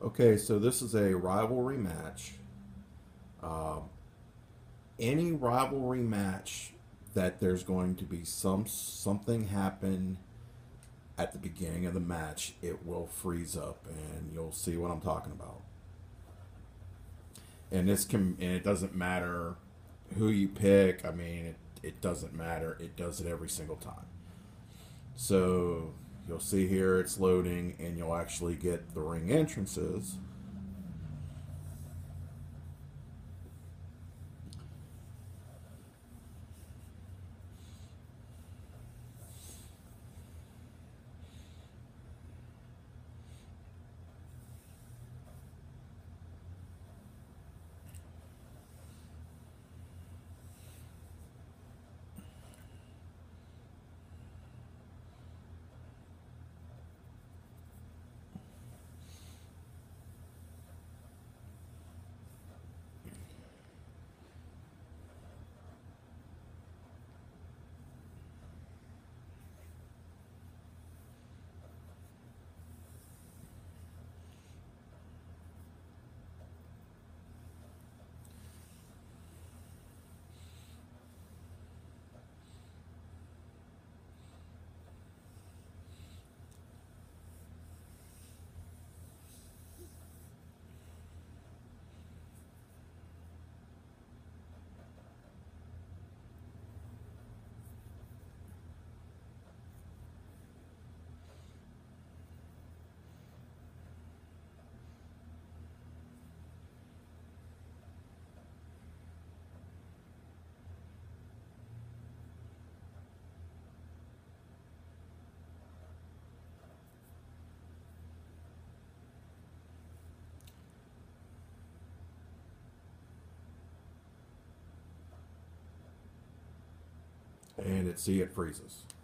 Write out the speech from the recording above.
Okay, so this is a rivalry match. Um, any rivalry match that there's going to be something happen at the beginning of the match, it will freeze up, and you'll see what I'm talking about. And it doesn't matter who you pick. I mean, it doesn't matter. It does it every single time. So you'll see here it's loading, and you'll actually get the ring entrances. And see, it freezes.